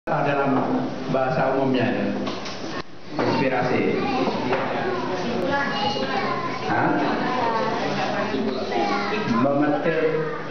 Dalam bahasa umumnya itu inspirasi. Hah? Memetik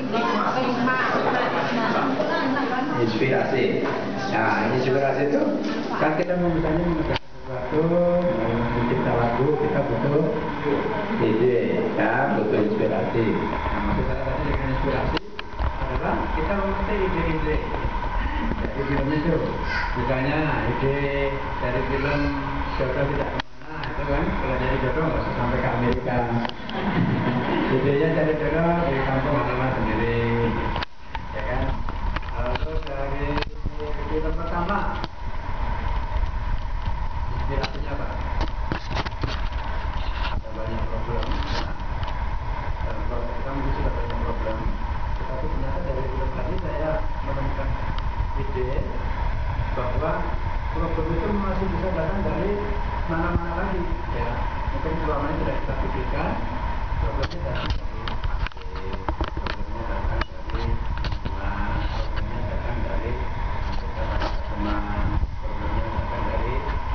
inspirasi. Nah, inspirasi itu kan kita membacanya mengerjakan sesuatu, mencipta lagu, kita butuh ide, ya, butuh inspirasi. Nah, maksud saya tadi dengan inspirasi adalah kita memetik ide-ide. Dari film itu, misalnya ide dari film Jodoh Tidak Kemana itu kan, kalau jadi jodoh nggak usah sampai ke Amerika. Idenya cari jodoh di kampung halaman sendiri, ya kan? Lalu dari film pertama, inspirasinya apa? Ada banyak problem. Dalam proses kita mungkin sudah banyak problem, tetapi ternyata dari film tadi saya menemukan ide bahwa problem itu masih bisa datang dari mana-mana lagi, ya. Mungkin selama ini tidak kita pikirkan, problemnya datang dari vaksin, problemnya datang dari lingkungan, problemnya datang dari teman, problemnya datang dari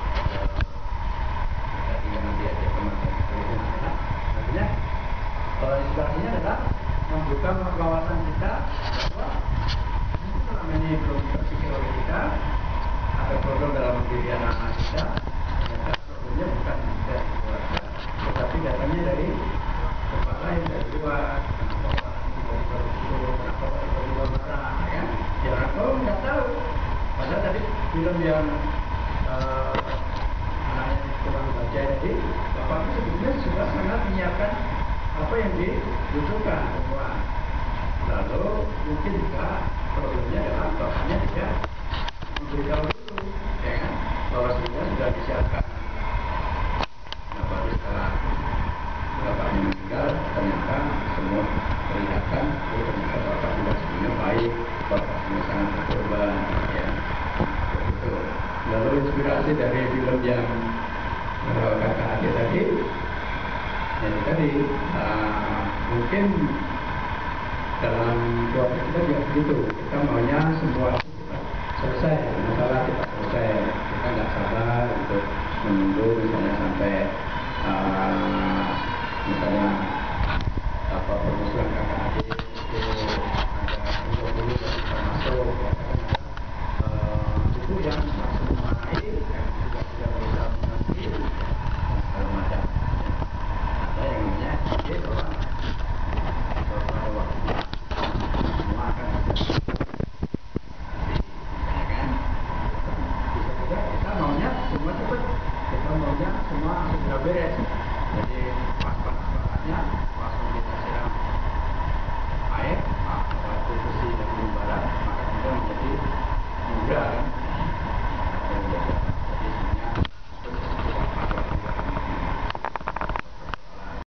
tadi yang diajak kemarin itu. Artinya inspirasinya adalah membuka wawasan kita bahwa selama ini belum terpikir oleh kita, ada problem dalam diri anak-anak kita. Ternyata problemnya bukan dari keluarga, tetapi datangnya dari tempat lain, dari luar. Kenapa orang dari korupsi, kenapa orang dari luar marah, ya? Ya orang nggak tahu. Padahal tadi film yang anaknya kurang baca tadi, bapak itu sebetulnya sudah sangat menyiapkan apa yang dibutuhkan semua. Lalu mungkin juga problemnya adalah bapaknya tidak memberitahu dulu, ya kan, bahwa sudah disiapkan. Nah, baru setelah bapaknya meninggal, ternyata semua perlihatkan, ternyata bapak juga sebenarnya baik, bapak juga sangat berkorban, ya, begitu. Lalu inspirasi dari film yang kakak adik tadi, yang tadi mungkin dalam keluarga kita juga begitu, kita maunya semua selesai, masalah kita selesai, kita nggak sabar untuk menunggu misalnya sampai misalnya apa permusuhan kakak adik itu ada dulu baru kita masuk, ya kan, itu yang langsung memarahi dan juga tidak berusaha mengerti dan segala macam. Ada yang namanya ide bahwa waktu semua akan ada. Kita maunya semua cepat, kita maunya semua segera beres. Jadi pas-pas saatnya langsung kita siram